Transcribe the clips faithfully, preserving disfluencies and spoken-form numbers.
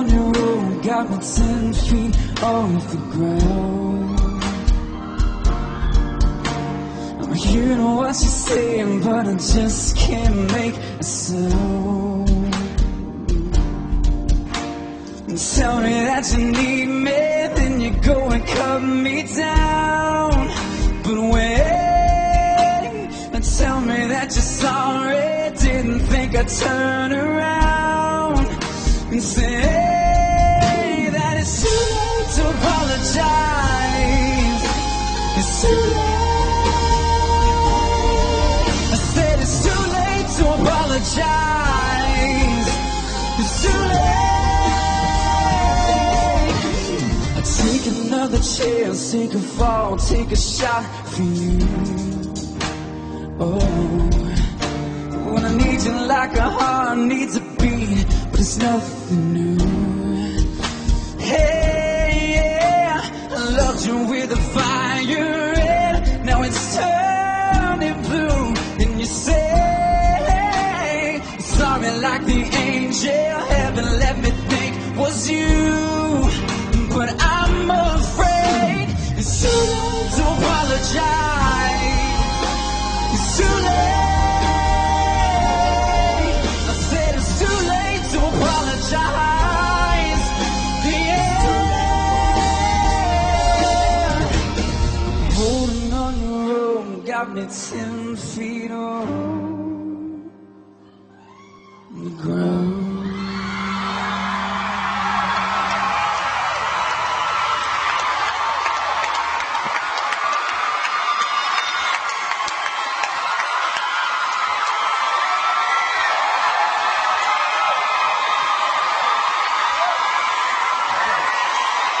on your own, got me ten feet off the ground. I'm hearing what you're saying, but I just can't make a sound. Tell me that you need me, then you go and cut me down. But wait, tell me that you're sorry, didn't think I'd turn around and say that it's too late to apologize. It's too late. I said it's too late to apologize. It's too late. Take another chance, take a fall, take a shot for you. Oh, when I need you like a heart needs a beat, but it's nothing new. Hey, yeah, I loved you with a fire red, now it's turning blue. And you say sorry like the angel heaven let me think was you. But I'm afraid it's too late to apologize. It's too late. I said it's too late to apologize. Yeah. Holding on your own got me ten feet on the ground.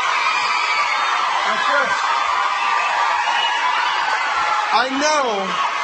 I know